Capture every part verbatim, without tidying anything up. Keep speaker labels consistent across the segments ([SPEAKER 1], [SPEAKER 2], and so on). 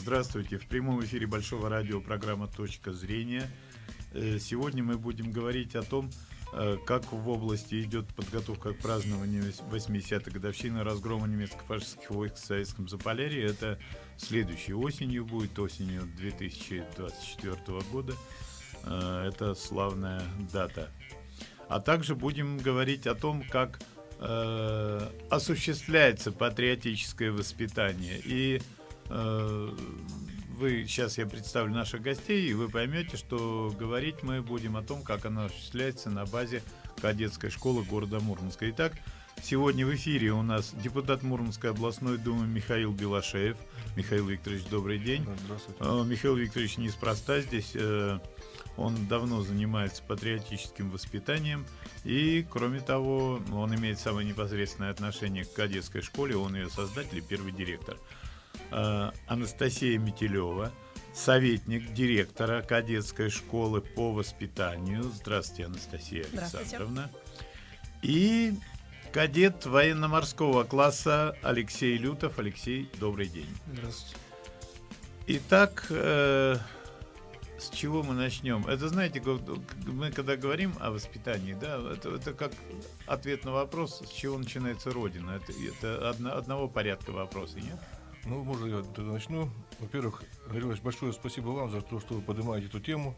[SPEAKER 1] Здравствуйте. В прямом эфире Большого радио программа «Точка зрения». Сегодня мы будем говорить о том, как в области идет подготовка к празднованию восьмидесятой годовщины разгрома немецко-фашистских войск в Советском Заполярье. Это следующей осенью будет, осенью две тысячи двадцать четвёртого года. Это славная дата. А также будем говорить о том, как э, осуществляется патриотическое воспитание. И э, вы, сейчас я представлю наших гостей, и вы поймете, что говорить мы будем о том, как оно осуществляется на базе кадетской школы города Мурманска. Итак, сегодня в эфире у нас депутат Мурманской областной думы Михаил Белошеев. Михаил Викторович, добрый день.
[SPEAKER 2] Здравствуйте.
[SPEAKER 1] Михаил Викторович неспроста здесь. Он давно занимается патриотическим воспитанием, и, кроме того, он имеет самое непосредственное отношение к кадетской школе, он ее создатель и первый директор. Анастасия Метелева, советник директора кадетской школы по воспитанию. Здравствуйте, Анастасия Александровна. И кадет военно-морского класса Алексей Лютов. Алексей, добрый день.
[SPEAKER 2] Здравствуйте.
[SPEAKER 1] Итак, э, с чего мы начнем? Это, знаете, мы когда говорим о воспитании, да, это, это как ответ на вопрос, с чего начинается Родина. Это, это одно, одного порядка вопросы, нет?
[SPEAKER 2] Ну, можно я тогда начну. Во-первых, Андрей Иванович, большое спасибо вам за то, что вы поднимаете эту тему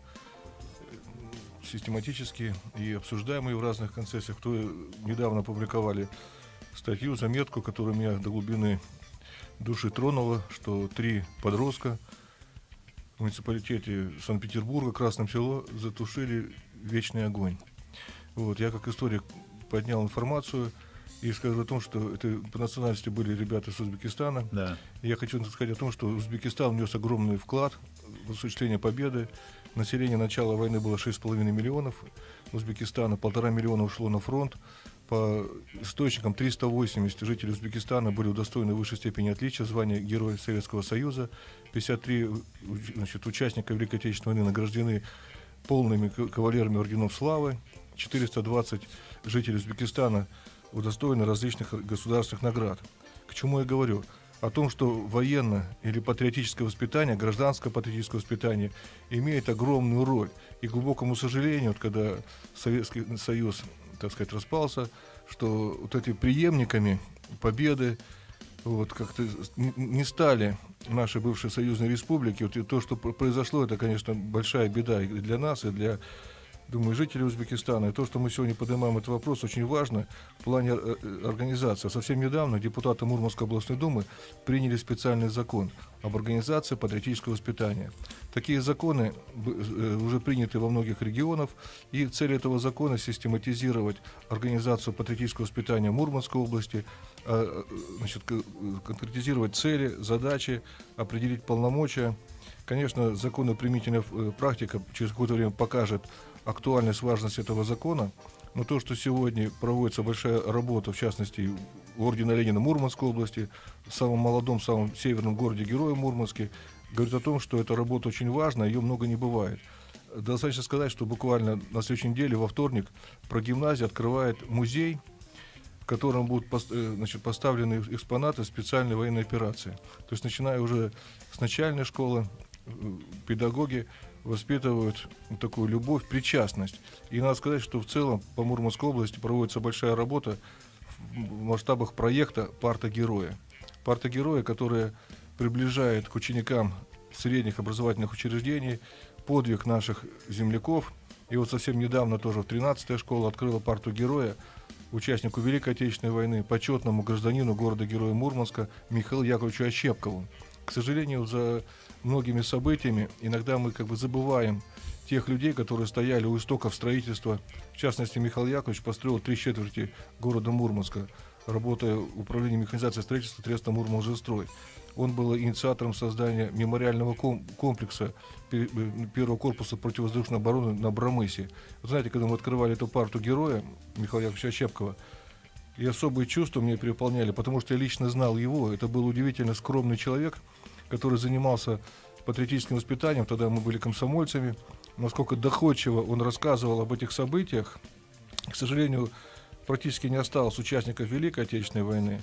[SPEAKER 2] систематически и обсуждаем ее в разных концессиях. Кто недавно опубликовали статью, заметку, которая меня до глубины души тронула, что три подростка в муниципалитете Санкт-Петербурга, Красном Село, затушили вечный огонь. Вот, я как историк поднял информацию и скажу о том, что это по национальности были ребята с Узбекистана.
[SPEAKER 1] Да.
[SPEAKER 2] Я хочу сказать о том, что Узбекистан внес огромный вклад в осуществление победы. Население начала войны было шесть с половиной миллионов. Узбекистана полтора миллиона ушло на фронт. По источникам триста восемьдесят жителей Узбекистана были удостоены высшей степени отличия звания Героя Советского Союза. пятьдесят три значит, участника Великой Отечественной войны награждены полными кавалерами орденов славы. четыреста двадцать жителей Узбекистана удостоены различных государственных наград. К чему я говорю? О том, что военное или патриотическое воспитание, гражданское патриотическое воспитание имеет огромную роль. И, к глубокому сожалению, вот когда Советский Союз, так сказать, распался, что вот эти преемниками победы вот, как-то не стали наши бывшие союзные республики. Вот и то, что произошло, это, конечно, большая беда и для нас, и для, думаю, жителей Узбекистана. И то, что мы сегодня поднимаем этот вопрос, очень важно в плане организации. Совсем недавно депутаты Мурманской областной думы приняли специальный закон об организации патриотического воспитания. Такие законы уже приняты во многих регионах, и цель этого закона — систематизировать организацию патриотического воспитания Мурманской области, значит, конкретизировать цели, задачи, определить полномочия. Конечно, законоприменительная практика через какое-то время покажет актуальность, важность этого закона, но то, что сегодня проводится большая работа, в частности, у ордена Ленина Мурманской области, в самом молодом, самом северном городе Героя Мурманске, говорит о том, что эта работа очень важна, ее много не бывает. Достаточно сказать, что буквально на следующей неделе, во вторник, прогимназия открывает музей, в котором будут значит, поставлены экспонаты специальной военной операции. То есть, начиная уже с начальной школы, педагоги воспитывают такую любовь, причастность. И надо сказать, что в целом по Мурманской области проводится большая работа в масштабах проекта «Парта Героя». «Парта Героя», которая приближает к ученикам средних образовательных учреждений подвиг наших земляков. И вот совсем недавно тоже тринадцатая школа открыла «Парту Героя» участнику Великой Отечественной войны, почетному гражданину города-героя Мурманска Михаилу Яковлевичу Ощепкову. К сожалению, за многими событиями иногда мы как бы забываем тех людей, которые стояли у истоков строительства. В частности, Михаил Яковлевич построил три четверти города Мурманска, работая в управлении механизации строительства средства Мурманжестрой. Он был инициатором создания мемориального комплекса первого корпуса противовоздушной обороны на Брамысе. Вы знаете, когда мы открывали эту парту героя Михаила Яковлевича Ощепкова, и особые чувства меня переполняли, потому что я лично знал его. Это был удивительно скромный человек, который занимался патриотическим воспитанием. Тогда мы были комсомольцами. Насколько доходчиво он рассказывал об этих событиях. К сожалению, практически не осталось участников Великой Отечественной войны.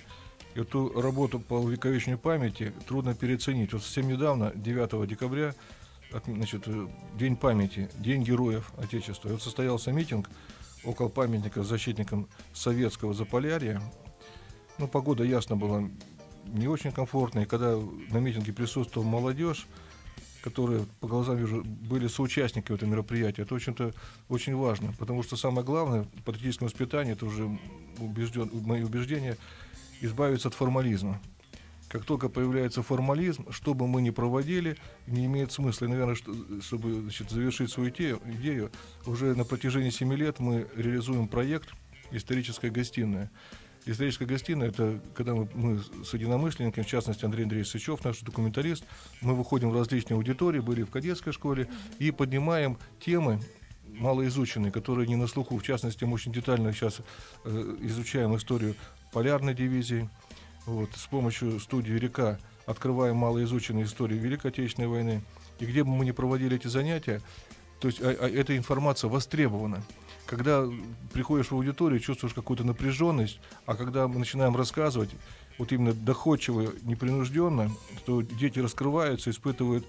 [SPEAKER 2] Эту работу по увековечению памяти трудно переоценить. Вот совсем недавно, девятого декабря, значит, День памяти, День героев Отечества. И вот состоялся митинг около памятника защитникам советского Заполярья. Ну, погода, ясно, была не очень комфортная. И когда на митинге присутствовала молодежь, которые, по глазам вижу, были соучастниками этого мероприятия, это, в общем-то, очень важно. Потому что самое главное в патриотическом воспитании, это уже убежден, мои убеждения, избавиться от формализма. Как только появляется формализм, что бы мы ни проводили, не имеет смысла. И, наверное, что, чтобы, значит, завершить свою идею, идею, уже на протяжении семи лет мы реализуем проект «Историческая гостиная». Историческая гостиная — это когда мы, мы с единомышленниками, в частности Андрей Андреевич Сычев, наш документалист, мы выходим в различные аудитории, были в кадетской школе, и поднимаем темы малоизученные, которые не на слуху. В частности, мы очень детально сейчас э, изучаем историю полярной дивизии. Вот, с помощью студии «Река» открываем малоизученные истории Великой Отечественной войны. И где бы мы ни проводили эти занятия, то есть а, а, эта информация востребована. Когда приходишь в аудиторию, чувствуешь какую-то напряженность, а когда мы начинаем рассказывать, вот именно доходчиво, непринужденно, то дети раскрываются, испытывают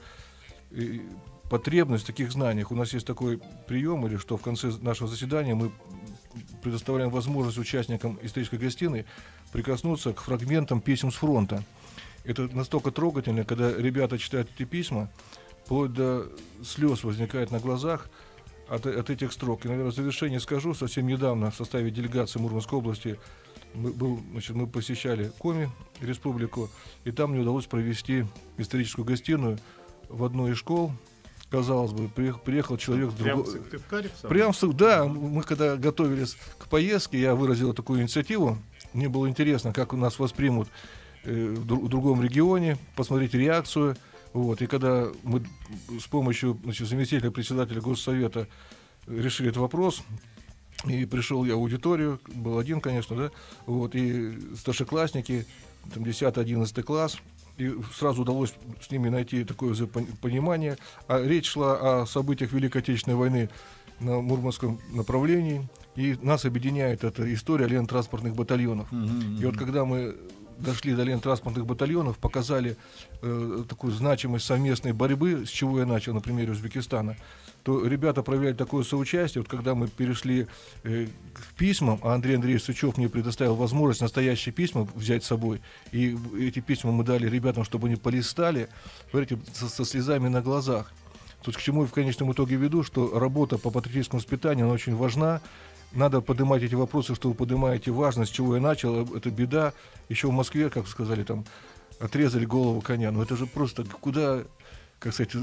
[SPEAKER 2] э, потребность в таких знаниях. У нас есть такой прием, или что в конце нашего заседания мы предоставляем возможность участникам исторической гостиной прикоснуться к фрагментам писем с фронта. Это настолько трогательно, когда ребята читают эти письма, вплоть до слез возникает на глазах от, от этих строк. И, наверное, в завершение скажу, совсем недавно в составе делегации Мурманской области мы, был, значит, мы посещали Коми, республику, и там мне удалось провести историческую гостиную в одной из школ. Казалось бы, приехал, приехал человек...
[SPEAKER 1] Прямо
[SPEAKER 2] друг...
[SPEAKER 1] в Сыктывкаре?
[SPEAKER 2] Прямо в... Да, мы когда готовились к поездке, я выразил такую инициативу. Мне было интересно, как у нас воспримут э, в, друг, в другом регионе, посмотреть реакцию. Вот. И когда мы с помощью, значит, заместителя председателя Госсовета решили этот вопрос, и пришел я в аудиторию, был один, конечно, да, вот, и старшеклассники, там, десятый-одиннадцатый класс, и сразу удалось с ними найти такое понимание. А речь шла о событиях Великой Отечественной войны на Мурманском направлении, и нас объединяет эта история лентранспортных батальонов. Mm-hmm. И вот когда мы дошли до лентранспортных батальонов, показали э, такую значимость совместной борьбы, с чего я начал на примере Узбекистана, то ребята проявляли такое соучастие. Вот когда мы перешли э, к письмам, а Андрей Андреевич Сычев мне предоставил возможность настоящие письма взять с собой, и эти письма мы дали ребятам, чтобы они полистали, говорите, со, со слезами на глазах. Тут к чему я в конечном итоге веду, что работа по патриотическому воспитанию, она очень важна. Надо поднимать эти вопросы, что вы поднимаете важность, с чего я начал, это беда. Еще в Москве, как сказали, там отрезали голову коня. Но это же просто куда, как сказать,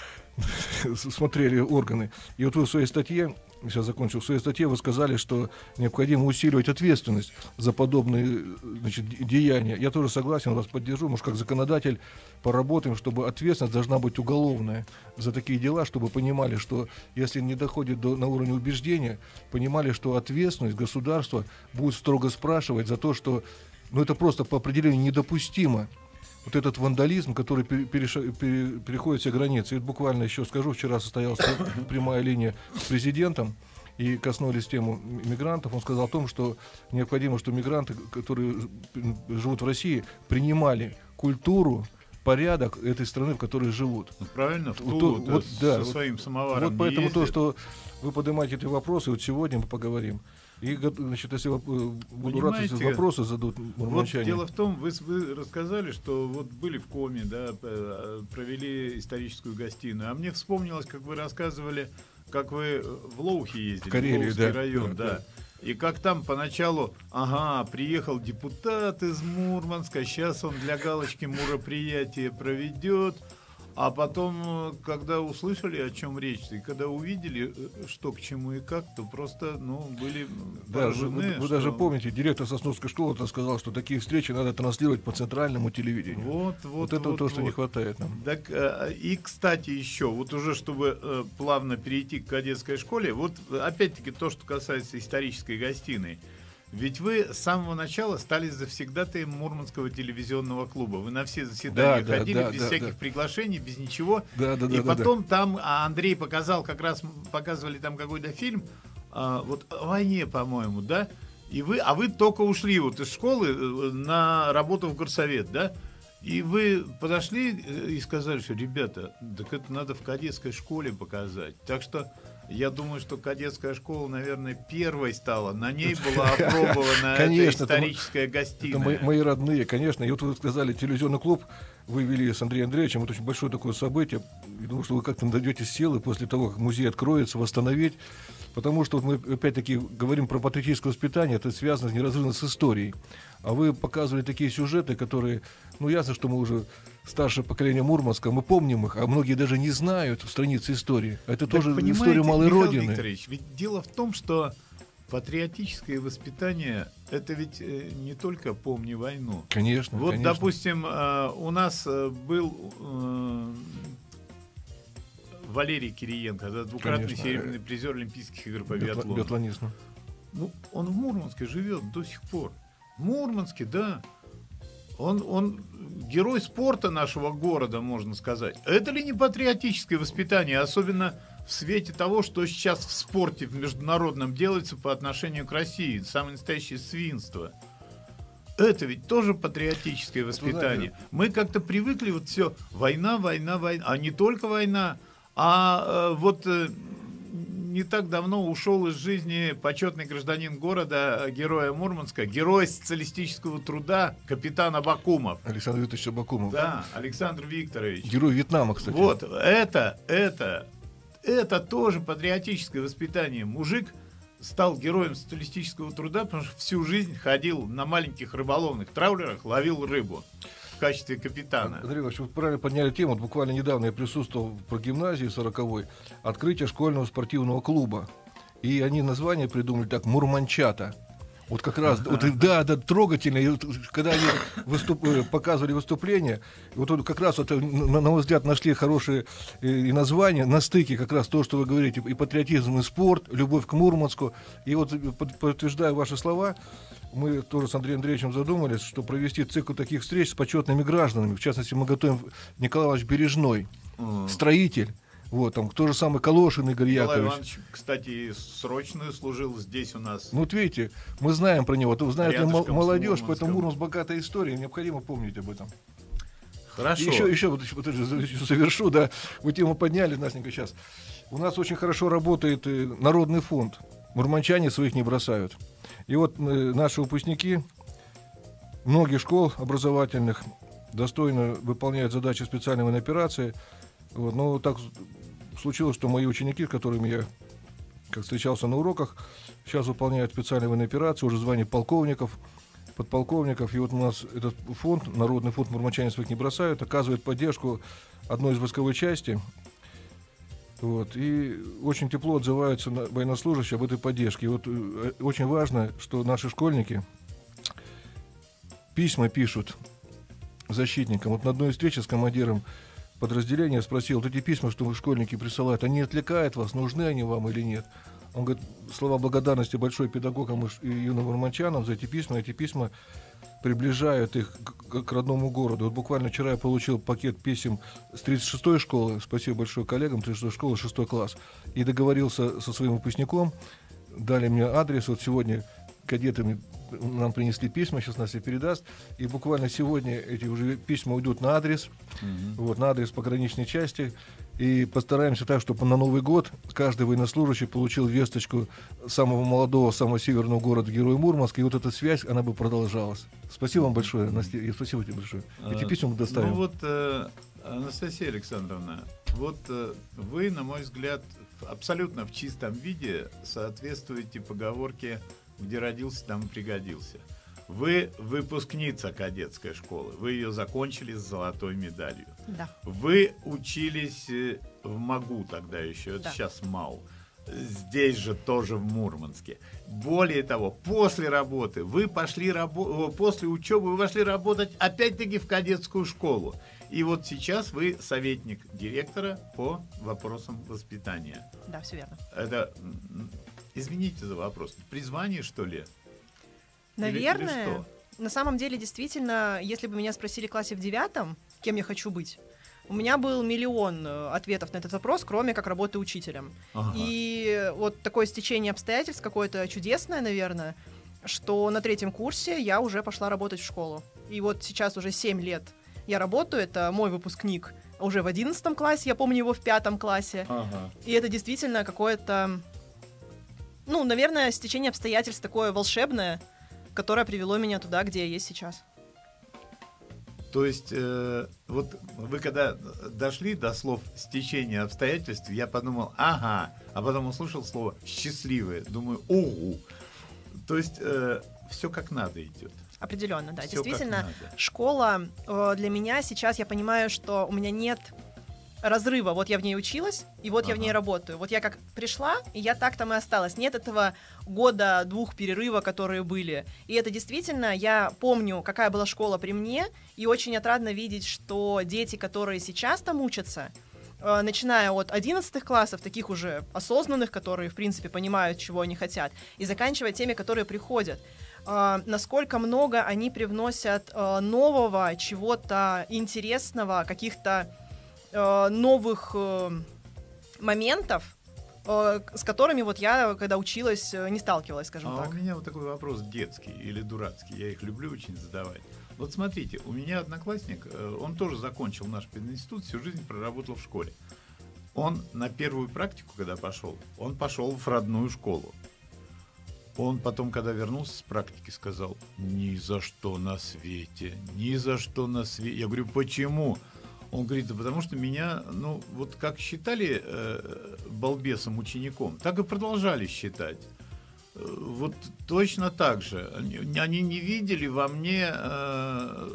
[SPEAKER 2] смотрели органы. И вот вы в своей статье, сейчас закончил, в своей статье вы сказали, что необходимо усиливать ответственность за подобные, значит, деяния. Я тоже согласен, вас поддержу. Может, как законодатель поработаем, чтобы ответственность должна быть уголовная за такие дела, чтобы понимали, что если не доходит до, на уровне убеждения, понимали, что ответственность государства будет строго спрашивать за то, что, ну, это просто по определению недопустимо. Вот этот вандализм, который переша, пере, переходит все границы. И буквально еще скажу, вчера состоялась прямая линия с президентом, и коснулись тему мигрантов. Он сказал о том, что необходимо, что мигранты, которые живут в России, принимали культуру, порядок этой страны, в которой живут.
[SPEAKER 1] Правильно, в Тулу,
[SPEAKER 2] вот, вот, да,
[SPEAKER 1] со
[SPEAKER 2] вот,
[SPEAKER 1] своим самоваром.
[SPEAKER 2] Вот поэтому
[SPEAKER 1] ездит.
[SPEAKER 2] То, что вы поднимаете эти вопросы, вот сегодня мы поговорим. И, значит, если буду рад, если вопросы зададут мурманчане.
[SPEAKER 1] Вот дело в том, вы, вы рассказали, что вот были в Коми, да, провели историческую гостиную. А мне вспомнилось, как вы рассказывали, как вы в Лоухе ездили, в, Карелии, в Лоухский да, район, да, да. И как там поначалу, ага, приехал депутат из Мурманска, сейчас он для галочки мероприятие проведет. А потом, когда услышали, о чем речь, и когда увидели, что к чему и как, то просто, ну, были поражены.
[SPEAKER 2] Да, вы, вы
[SPEAKER 1] что...
[SPEAKER 2] даже помните, директор Сосновской школы сказал, что такие встречи надо транслировать по центральному телевидению.
[SPEAKER 1] Вот, вот,
[SPEAKER 2] вот это
[SPEAKER 1] вот,
[SPEAKER 2] то, что
[SPEAKER 1] вот.
[SPEAKER 2] не хватает нам.
[SPEAKER 1] Так, и, кстати, еще, вот уже чтобы плавно перейти к кадетской школе, вот опять-таки то, что касается исторической гостиной. Ведь вы с самого начала стали завсегдатаем Мурманского телевизионного клуба. Вы на все заседания да, ходили да, без да, всяких да. приглашений, без ничего. Да, да, и да, потом да, да. там а Андрей показал, как раз показывали там какой-то фильм, а, вот о войне, по-моему, да? И вы, а вы только ушли вот из школы на работу в горсовет, да? И вы подошли и сказали, что, ребята, так это надо в кадетской школе показать. Так что я думаю, что кадетская школа, наверное, первой стала. На ней была опробована эта историческая гостиная.
[SPEAKER 2] Это мои, мои родные, конечно. И вот вы сказали, телевизионный клуб вы вели с Андреем Андреевичем. Это очень большое такое событие. Я думаю, что вы как-то найдете силы после того, как музей откроется, восстановить. Потому что вот мы опять-таки говорим про патриотическое воспитание, это связано неразрывно с историей. А вы показывали такие сюжеты, которые, ну ясно, что мы уже старшее поколение Мурманска, мы помним их, а многие даже не знают страницы истории. Это так тоже история малой
[SPEAKER 1] Михаил
[SPEAKER 2] Родины.
[SPEAKER 1] Викторович, ведь дело в том, что патриотическое воспитание — это ведь э, не только «помни войну».
[SPEAKER 2] Конечно,
[SPEAKER 1] Вот,
[SPEAKER 2] конечно.
[SPEAKER 1] допустим, э, у нас э, был... Э, Валерий Кириенко, это двукратный
[SPEAKER 2] Конечно.
[SPEAKER 1] серебряный призер Олимпийских игр по
[SPEAKER 2] Биатлон,
[SPEAKER 1] биатлону.
[SPEAKER 2] биатлонист.
[SPEAKER 1] Ну, он в Мурманске живет до сих пор. В Мурманске, да. Он, он герой спорта нашего города, можно сказать. Это ли не патриотическое воспитание, особенно в свете того, что сейчас в спорте в международном делается по отношению к России? Самое настоящее свинство. Это ведь тоже патриотическое воспитание. Мы как-то привыкли вот все война, война, война, а не только война. А э, вот э, не так давно ушел из жизни почетный гражданин города, героя Мурманска, герой социалистического труда, капитан Абакумов.
[SPEAKER 2] Александр Викторович Абакумов.
[SPEAKER 1] Да, Александр Викторович.
[SPEAKER 2] Герой Вьетнама, кстати.
[SPEAKER 1] Вот, это, это, это тоже патриотическое воспитание. Мужик стал героем социалистического труда, потому что всю жизнь ходил на маленьких рыболовных траулерах, ловил рыбу в качестве капитана.
[SPEAKER 2] Андрей Иванович, вы правильно подняли тему. Вот буквально недавно я присутствовал про гимназии сороковой, открытие школьного спортивного клуба. И они название придумали так: «Мурманчата». Вот как раз, вот, да, да, трогательно. И вот, когда они выступ, показывали выступление, вот, вот как раз, вот, на, на мой взгляд, нашли хорошие и, и названия на стыке как раз то, что вы говорите, и патриотизм, и спорт, любовь к Мурманску. И вот, под, подтверждая ваши слова, мы тоже с Андреем Андреевичем задумались, что провести цикл таких встреч с почетными гражданами. В частности, мы готовим Николай Иванович Бережной, mm. строитель. Вот, там, то же самое Калошин Игорь
[SPEAKER 1] Николай
[SPEAKER 2] Яковлевич.
[SPEAKER 1] Иванович, кстати, срочную служил здесь у нас.
[SPEAKER 2] Ну, вот видите, мы знаем про него. Знает ли молодежь, поэтому
[SPEAKER 1] Мурманском.
[SPEAKER 2] Мурманск богатая история, необходимо помнить об этом.
[SPEAKER 1] Хорошо.
[SPEAKER 2] И еще, еще, вот, вот, еще завершу, да, вы тему подняли, Настенька, сейчас. У нас очень хорошо работает э, народный фонд. Мурманчане своих не бросают. И вот э, наши выпускники многих школ образовательных достойно выполняют задачи специальной военной операции. Вот, но так случилось, что мои ученики, с которыми я как встречался на уроках, сейчас выполняют специальные военные операции, уже звание полковников, подполковников. И вот у нас этот фонд, Народный фонд «Мурманчане своих не бросают», оказывает поддержку одной из войсковой части. Вот, и очень тепло отзываются на военнослужащие об этой поддержке. И вот э, очень важно, что наши школьники письма пишут защитникам. Вот на одной встрече с командиром подразделения спросил: вот эти письма, что вы школьники присылают, они отвлекают вас, нужны они вам или нет? Он говорит: слова благодарности большой педагогам и юным мурманчанам за эти письма. Эти письма приближают их к, к родному городу. Вот буквально вчера я получил пакет писем с тридцать шестой школы, спасибо большое коллегам, тридцать шестой школы, шестой класс, и договорился со своим выпускником, дали мне адрес, вот сегодня кадетами нам принесли письма, сейчас нас и передаст, и буквально сегодня эти уже письма уйдут на адрес, mm-hmm. вот, на адрес пограничной части, и постараемся так, чтобы на Новый год каждый военнослужащий получил весточку самого молодого, самого северного города Героя Мурманска, и вот эта связь, она бы продолжалась. Спасибо вам большое, Настя, и спасибо тебе большое. Эти
[SPEAKER 1] а,
[SPEAKER 2] письма мы доставим.
[SPEAKER 1] Ну вот, э, Анастасия Александровна, вот э, вы, на мой взгляд, абсолютно в чистом виде соответствуете поговорке «где родился, там и пригодился». Вы выпускница кадетской школы, вы ее закончили с золотой медалью.
[SPEAKER 3] Да.
[SPEAKER 1] Вы учились в МАГУ тогда еще, это
[SPEAKER 3] да.
[SPEAKER 1] сейчас МАУ. Здесь же тоже в Мурманске. Более того, после работы вы пошли рабо- после учебы вы пошли работать опять-таки в кадетскую школу. И вот сейчас вы советник директора по вопросам воспитания.
[SPEAKER 3] Да, все верно.
[SPEAKER 1] Это, извините за вопрос, призвание, что ли?
[SPEAKER 3] Наверное.
[SPEAKER 1] Или, или что?
[SPEAKER 3] На самом деле, действительно, если бы меня спросили в классе в девятом, кем я хочу быть, у меня был миллион ответов на этот вопрос, кроме как работы учителем. Ага. И вот такое стечение обстоятельств какое-то чудесное, наверное, что на третьем курсе я уже пошла работать в школу. И вот сейчас уже семь лет я работаю, это мой выпускник уже в одиннадцатом классе, я помню его в пятом классе.
[SPEAKER 1] Ага.
[SPEAKER 3] И это действительно какое-то, ну, наверное, стечение обстоятельств такое волшебное, которое привело меня туда, где я есть сейчас.
[SPEAKER 1] То есть, э, вот вы когда дошли до слов «стечение обстоятельств», я подумал, ага, а потом услышал слово «счастливое», думаю, угу. То есть, э, все как надо идет.
[SPEAKER 3] Определенно, да.
[SPEAKER 1] Всё
[SPEAKER 3] Действительно, школа э, для меня сейчас, я понимаю, что у меня нет разрыва. Вот я в ней училась, и вот ага. я в ней работаю. Вот я как пришла, и я так там и осталась. Нет этого года-двух перерыва, которые были. И это действительно, я помню, какая была школа при мне, и очень отрадно видеть, что дети, которые сейчас там учатся, э, начиная от одиннадцатых классов, таких уже осознанных, которые, в принципе, понимают, чего они хотят, и заканчивая теми, которые приходят, Uh, насколько много они привносят uh, нового, чего-то интересного, каких-то uh, новых uh, моментов, uh, с которыми вот я, когда училась, uh, не сталкивалась, скажем
[SPEAKER 1] а
[SPEAKER 3] так.
[SPEAKER 1] У меня вот такой вопрос детский или дурацкий, я их люблю очень задавать. Вот смотрите, у меня одноклассник, он тоже закончил наш пединститут, всю жизнь проработал в школе. Он на первую практику, когда пошел, он пошел в родную школу. Он потом, когда вернулся с практики, сказал: ни за что на свете, ни за что на свете. Я говорю, почему? Он говорит, да потому что меня, ну, вот как считали э, балбесом учеником, так и продолжали считать. Э, вот точно так же. Они, они не видели во мне э,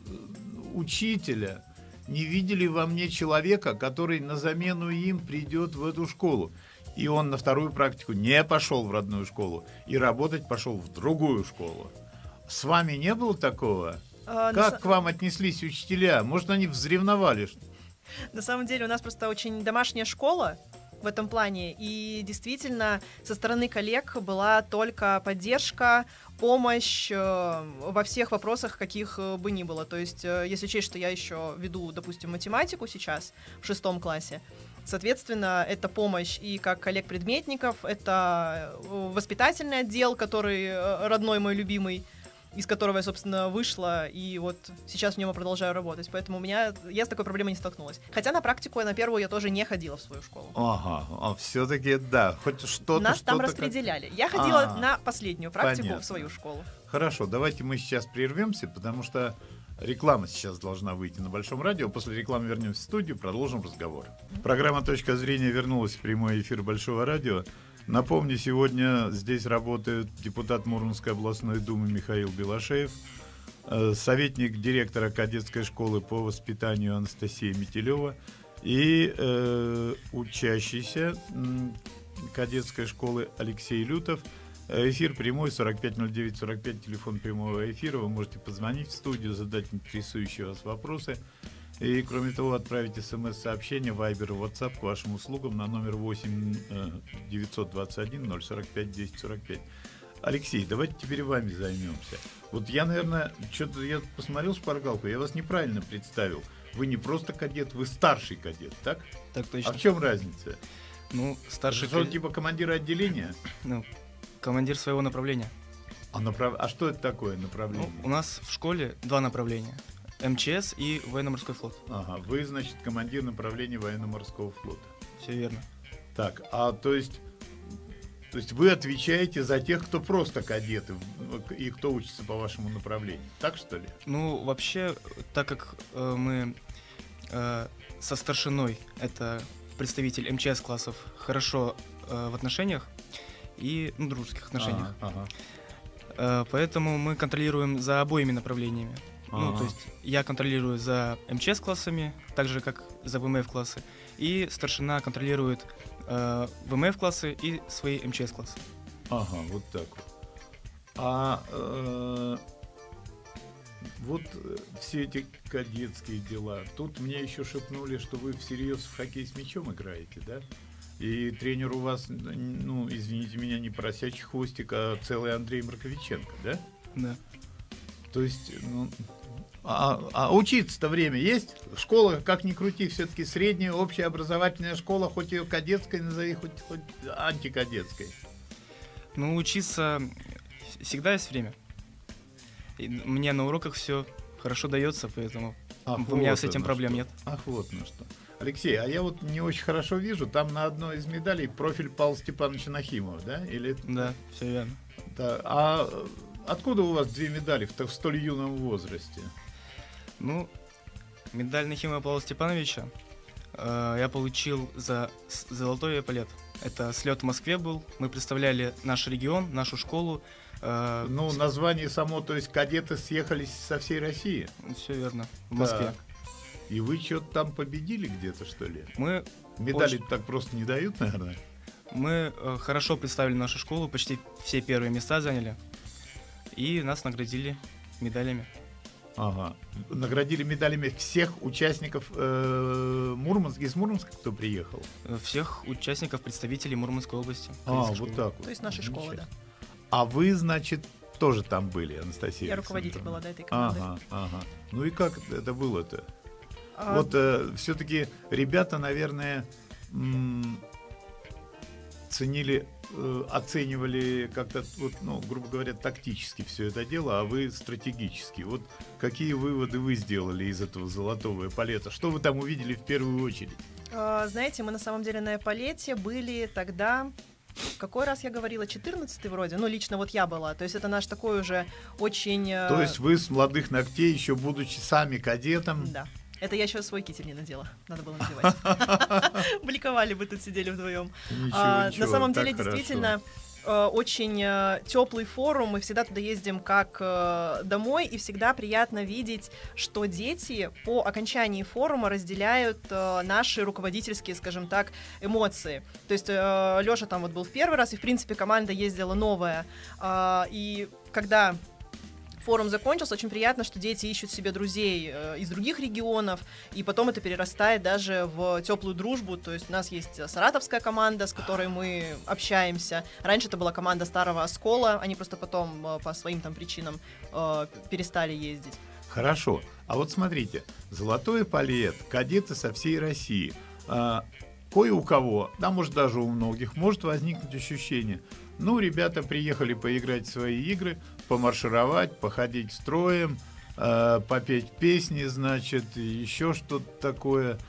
[SPEAKER 1] учителя, не видели во мне человека, который на замену им придет в эту школу. И он на вторую практику не пошел в родную школу и работать пошел в другую школу. С вами не было такого? А, как на... к вам отнеслись учителя? Может, они взревновали?
[SPEAKER 3] На самом деле у нас просто очень домашняя школа в этом плане. И действительно, со стороны коллег была только поддержка, помощь э, во всех вопросах, каких э, бы ни было. То есть, э, если учесть, что я еще веду, допустим, математику сейчас в шестом классе, соответственно, это помощь и как коллег-предметников, это воспитательный отдел, который родной мой любимый, из которого я, собственно, вышла, и вот сейчас в нем я продолжаю работать. Поэтому у меня, я с такой проблемой не столкнулась. Хотя на практику, на первую я тоже не ходила в свою школу.
[SPEAKER 1] Ага, а все-таки, да, хоть что-то...
[SPEAKER 3] Нас
[SPEAKER 1] что-то
[SPEAKER 3] там распределяли. Как... Я ходила А-а-а. на последнюю практику Понятно. в свою школу.
[SPEAKER 1] Хорошо, давайте мы сейчас прервемся, потому что реклама сейчас должна выйти на Большом радио. После рекламы вернемся в студию, продолжим разговор. Mm-hmm. Программа «Точка зрения» вернулась в прямой эфир Большого радио. Напомню, сегодня здесь работает депутат Мурманской областной думы Михаил Белошеев, советник директора кадетской школы по воспитанию Анастасия Метелева и э, учащийся м, кадетской школы Алексей Лютов. Эфир прямой, сорок пять ноль девять сорок пять, телефон прямого эфира. Вы можете позвонить в студию, задать интересующие вас вопросы. И, кроме того, отправить смс-сообщение, вайбер и ватсап к вашим услугам на номер восемь девятьсот двадцать один ноль сорок пять десять сорок пять. Алексей, давайте теперь вами займемся. Вот я, наверное, что-то я посмотрел шпаргалку, я вас неправильно представил. Вы не просто кадет, вы старший кадет, так?
[SPEAKER 4] Так точно.
[SPEAKER 1] А в чем разница?
[SPEAKER 4] Ну, старший
[SPEAKER 1] кадет... типа командира отделения?
[SPEAKER 4] Ну, командир своего направления.
[SPEAKER 1] А, направ... а что это такое направление?
[SPEAKER 4] Ну, у нас в школе два направления. эм че эс и военно-морской флот.
[SPEAKER 1] Ага, вы, значит, командир направления военно-морского флота.
[SPEAKER 4] Все верно.
[SPEAKER 1] Так, а то есть, то есть вы отвечаете за тех, кто просто кадеты и кто учится по вашему направлению. Так, что ли?
[SPEAKER 4] Ну, вообще, так как э, мы э, со старшиной, это представитель эм че эс классов, хорошо э, в отношениях и ну, дружеских отношениях.
[SPEAKER 1] Ага,
[SPEAKER 4] ага. Э, поэтому мы контролируем за обоими направлениями.
[SPEAKER 1] Ага.
[SPEAKER 4] Ну, то есть я контролирую за эм че эс классами, так же, как за вэ эм эф классы, и старшина контролирует э, вэ эм эф классы и свои эм че эс классы.
[SPEAKER 1] Ага, вот так вот. А э, вот все эти кадетские дела. Тут мне еще шепнули, что вы всерьез в хоккей с мячом играете, да? И тренер у вас, ну, извините меня, не поросячий хвостик, а целый Андрей Марковиченко, да?
[SPEAKER 4] Да.
[SPEAKER 1] То есть, ну, а, а учиться-то время есть? Школа, как ни крути, все-таки средняя общеобразовательная школа, хоть ее кадетской назови, хоть, хоть антикадетской.
[SPEAKER 4] Ну, учиться Всегда есть время. И мне на уроках все хорошо дается, поэтому
[SPEAKER 1] Ах,
[SPEAKER 4] у меня
[SPEAKER 1] вот
[SPEAKER 4] с этим
[SPEAKER 1] оно
[SPEAKER 4] проблем
[SPEAKER 1] что.
[SPEAKER 4] нет.
[SPEAKER 1] Ах, вот на что. Алексей, а я вот не очень хорошо вижу, там на одной из медалей профиль Павла Степановича Нахимова, да? Или...
[SPEAKER 4] Да, все верно.
[SPEAKER 1] Да. А откуда у вас две медали в, в столь юном возрасте?
[SPEAKER 4] Ну, медаль Нахимова Павла Степановича э, я получил за с- золотой эполет. Это слет в Москве был. Мы представляли наш регион, нашу школу. Э,
[SPEAKER 1] Ну, название само, то есть кадеты съехались со всей России.
[SPEAKER 4] Все верно, в Москве.
[SPEAKER 1] Так. И вы что-то там победили где-то, что ли?
[SPEAKER 4] Мы,
[SPEAKER 1] Медали
[SPEAKER 4] Очень-
[SPEAKER 1] так просто не дают, наверное.
[SPEAKER 4] мы э, хорошо представили нашу школу, почти все первые места заняли. И нас наградили медалями.
[SPEAKER 1] Ага. Наградили медалями всех участников э, Мурманска, из Мурманска, кто приехал.
[SPEAKER 4] Э, Всех участников, представителей Мурманской области.
[SPEAKER 1] А,
[SPEAKER 4] кадетской
[SPEAKER 1] вот
[SPEAKER 4] школы.
[SPEAKER 1] так вот.
[SPEAKER 3] То есть нашей школы, да.
[SPEAKER 1] А вы, значит, тоже там были, Анастасия
[SPEAKER 3] Я руководитель
[SPEAKER 1] Александровна?
[SPEAKER 3] была, да, этой команды.
[SPEAKER 1] Ага, ага. Ну и как это было-то?
[SPEAKER 3] А,
[SPEAKER 1] Вот э, все-таки ребята, наверное, м, ценили, э, оценивали как-то, вот, ну, грубо говоря, тактически все это дело, а вы стратегически. Вот какие выводы вы сделали из этого золотого эполета? Что вы там увидели в первую очередь?
[SPEAKER 3] а, знаете, мы на самом деле на эполете были тогда... Какой раз я говорила? четырнадцатый вроде. Ну, лично вот я была. То есть это наш такой уже очень... э,
[SPEAKER 1] То есть вы с молодых ногтей, еще будучи сами кадетом,
[SPEAKER 3] Да. Это я еще свой китель не надела. Надо было надевать. Бликовали бы тут, сидели вдвоем.
[SPEAKER 1] ничего,
[SPEAKER 3] А,
[SPEAKER 1] ничего,
[SPEAKER 3] на самом
[SPEAKER 1] так
[SPEAKER 3] деле,
[SPEAKER 1] хорошо.
[SPEAKER 3] действительно, э, очень э, теплый форум. Мы всегда туда ездим как э, домой, и всегда приятно видеть, что дети по окончании форума разделяют э, наши руководительские, скажем так, эмоции. То есть э, Лёша там вот был в первый раз, и, в принципе, команда ездила новая. А, и когда форум закончился, очень приятно, что дети ищут себе друзей э, из других регионов, и потом это перерастает даже в теплую дружбу. То есть у нас есть саратовская команда, с которой мы общаемся. Раньше это была команда Старого Оскола, они просто потом э, по своим там причинам э, перестали ездить.
[SPEAKER 1] Хорошо. А вот смотрите, золотой эполет, кадеты со всей России. А, кое у кого, да, может даже у многих, может возникнуть ощущение, ну, ребята приехали поиграть в свои игры, помаршировать, походить строем, э, попеть песни, значит, еще что-то такое,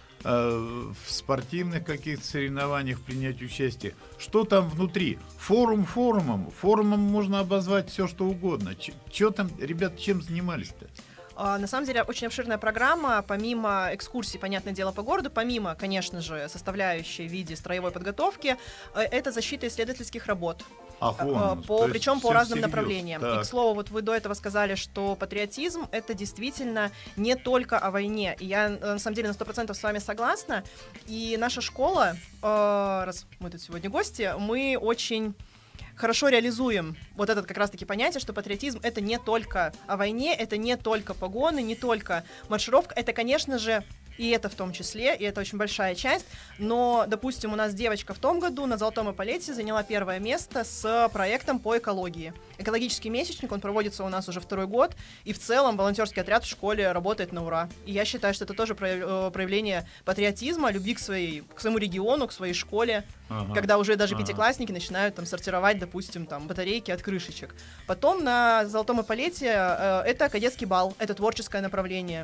[SPEAKER 1] э, в спортивных каких-то соревнованиях принять участие. Что там внутри? Форум форумом. Форумом можно обозвать все, что угодно. Че там, ребята, чем занимались-то?
[SPEAKER 3] А, На самом деле очень обширная программа, помимо экскурсий, понятное дело, по городу, помимо, конечно же, составляющей в виде строевой подготовки, э, это защита исследовательских работ.
[SPEAKER 1] Ах,
[SPEAKER 3] А,
[SPEAKER 1] вон,
[SPEAKER 3] по,
[SPEAKER 1] то есть
[SPEAKER 3] причем по
[SPEAKER 1] всё
[SPEAKER 3] разным
[SPEAKER 1] всерьез.
[SPEAKER 3] направлениям.
[SPEAKER 1] Так.
[SPEAKER 3] И, к слову, вот вы до этого сказали, что патриотизм — это действительно не только о войне. И я, э, на самом деле, на сто процентов с вами согласна. И наша школа, э, раз мы тут сегодня гости, мы очень хорошо реализуем вот это как раз-таки понятие, что патриотизм — это не только о войне, это не только погоны, не только маршировка, это, конечно же, и это в том числе, и это очень большая часть, но, допустим, у нас девочка в том году на Золотом эполете заняла первое место с проектом по экологии. Экологический месячник, он проводится у нас уже второй год, и в целом волонтерский отряд в школе работает на ура. И я считаю, что это тоже проявление патриотизма, любви к, своей, к своему региону, к своей школе,
[SPEAKER 1] Ага.
[SPEAKER 3] когда уже даже
[SPEAKER 1] Ага.
[SPEAKER 3] пятиклассники начинают там сортировать, допустим, там батарейки от крышечек. Потом на Золотом эполете э, это кадетский бал, это творческое направление.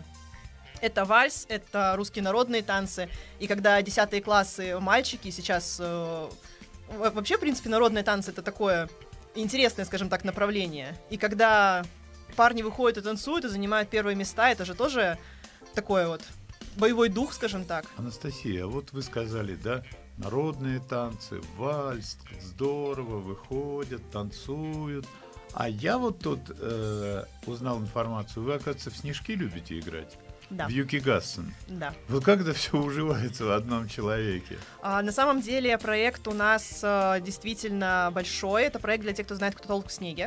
[SPEAKER 3] Это вальс, это русские народные танцы. И когда десятые классы мальчики сейчас... Э, вообще, в принципе, народные танцы — это такое интересное, скажем так, направление. И когда парни выходят и танцуют, и занимают первые места, это же тоже такой вот боевой дух, скажем так.
[SPEAKER 1] Анастасия, а вот вы сказали, да, народные танцы, вальс, здорово, выходят, танцуют. А я вот тут э, узнал информацию, вы, оказывается, в снежки любите играть?
[SPEAKER 3] Да,
[SPEAKER 1] В Юкигассен.
[SPEAKER 3] да.
[SPEAKER 1] Вот как это все уживается в одном человеке?
[SPEAKER 3] А, на самом деле проект у нас а, действительно большой. Это проект для тех, кто знает, кто толк в снеге.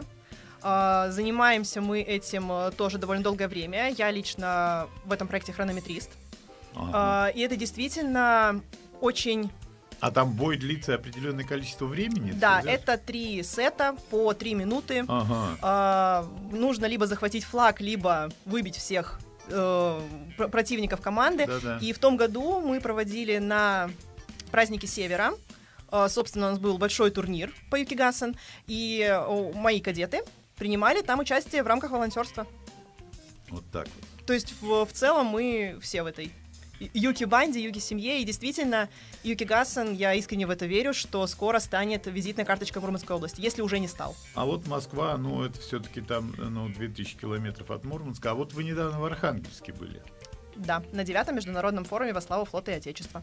[SPEAKER 3] А, занимаемся мы этим а, тоже довольно долгое время. Я лично в этом проекте хронометрист.
[SPEAKER 1] Ага.
[SPEAKER 3] А, и это действительно очень...
[SPEAKER 1] А там бой длится определенное количество времени?
[SPEAKER 3] Да,
[SPEAKER 1] да?
[SPEAKER 3] это три сета по три минуты.
[SPEAKER 1] Ага.
[SPEAKER 3] А, нужно либо захватить флаг, либо выбить всех э, пр- противников команды.
[SPEAKER 1] Да-да.
[SPEAKER 3] И в том году мы проводили на празднике Севера э, собственно, у нас был большой турнир по Юкигасен, и э, мои кадеты принимали там участие в рамках волонтерства.
[SPEAKER 1] Вот так вот.
[SPEAKER 3] То есть в, в целом мы все в этой Юки-банде, Юки-семье, и действительно Юкигасен, я искренне в это верю, что скоро станет визитной карточкой Мурманской области, если уже не стал.
[SPEAKER 1] А вот Москва, ну это все-таки там, ну, две тысячи километров от Мурманска, а вот вы недавно в Архангельске были.
[SPEAKER 3] Да, на девятом международном форуме во славу флота и Отечества.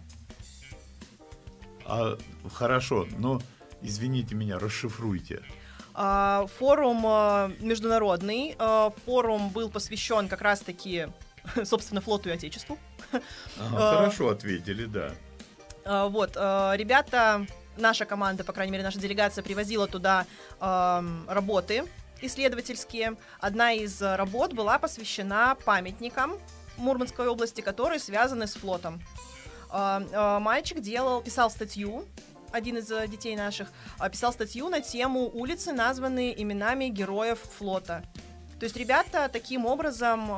[SPEAKER 1] А, хорошо, но, извините меня, расшифруйте.
[SPEAKER 3] А, форум а, международный, а, форум был посвящен как раз-таки, собственно, флоту и Отечеству.
[SPEAKER 1] Ага, хорошо ответили, да.
[SPEAKER 3] А, вот, а, ребята, наша команда, по крайней мере, наша делегация привозила туда а, работы исследовательские. Одна из работ была посвящена памятникам Мурманской области, которые связаны с флотом. А, а, мальчик делал, писал статью, один из детей наших, писал статью на тему улицы, названные именами героев флота. То есть ребята таким образом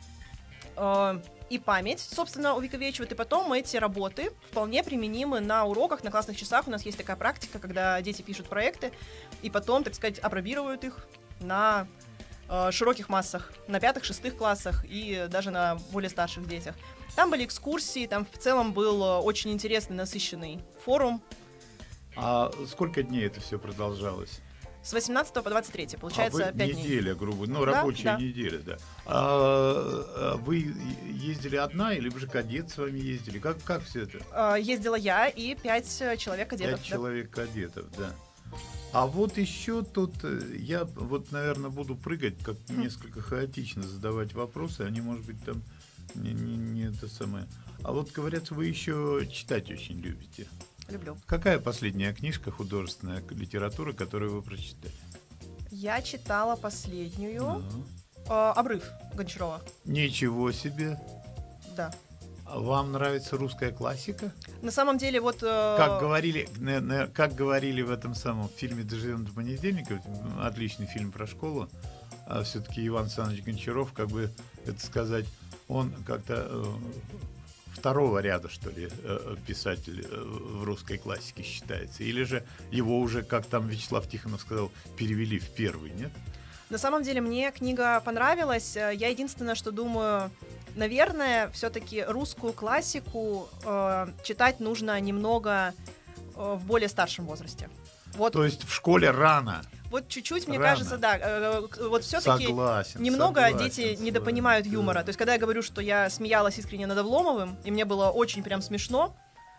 [SPEAKER 3] э, и память, собственно, увековечивают, и потом эти работы вполне применимы на уроках, на классных часах. У нас есть такая практика, когда дети пишут проекты, и потом, так сказать, апробируют их на э, широких массах, на пятых, шестых классах и даже на более старших детях. Там были экскурсии, там в целом был очень интересный, насыщенный форум.
[SPEAKER 1] А сколько дней это все продолжалось?
[SPEAKER 3] С восемнадцатого по двадцать третье, получается,
[SPEAKER 1] а вы,
[SPEAKER 3] пять дней.
[SPEAKER 1] Неделя, грубо, ну,
[SPEAKER 3] Да,
[SPEAKER 1] рабочая
[SPEAKER 3] да.
[SPEAKER 1] неделя, да. А, а вы ездили одна, или вы же кадет с вами ездили? Как, как все это?
[SPEAKER 3] А, Ездила я и пять человек кадетов.
[SPEAKER 1] Пять
[SPEAKER 3] да.
[SPEAKER 1] человек кадетов, да. А вот еще тут, я вот, наверное, буду прыгать, как несколько хаотично задавать вопросы, они, может быть, там не, не, не это самое. А вот, говорят, вы еще читать очень любите.
[SPEAKER 3] Люблю.
[SPEAKER 1] Какая последняя книжка, художественная литература, которую вы прочитали?
[SPEAKER 3] Я читала последнюю
[SPEAKER 1] Ага.
[SPEAKER 3] э, «Обрыв» Гончарова.
[SPEAKER 1] Ничего себе.
[SPEAKER 3] Да.
[SPEAKER 1] А вам нравится русская классика?
[SPEAKER 3] На самом деле, вот... э,
[SPEAKER 1] Как говорили, на- на- как говорили в этом самом фильме «Доживем до понедельника», отличный фильм про школу, а все-таки Иван Александрович Гончаров, как бы это сказать, он как-то э, второго ряда, что ли, э, писатель э, в русской классике считается. Или же его уже, как там Вячеслав Тихонов сказал, перевели в первый, нет?
[SPEAKER 3] На самом деле, мне книга понравилась. Я единственное, что думаю, наверное, все-таки русскую классику э, читать нужно немного э, в более старшем возрасте. Вот,
[SPEAKER 1] То есть в школе рано.
[SPEAKER 3] вот чуть-чуть, мне
[SPEAKER 1] рано.
[SPEAKER 3] кажется, да. э, э, вот все-таки
[SPEAKER 1] Согласен.
[SPEAKER 3] немного
[SPEAKER 1] согласен
[SPEAKER 3] дети
[SPEAKER 1] с
[SPEAKER 3] недопонимают
[SPEAKER 1] вами,
[SPEAKER 3] юмора.
[SPEAKER 1] да.
[SPEAKER 3] То есть, когда я говорю, что я смеялась искренне над Обломовым, и мне было очень прям смешно,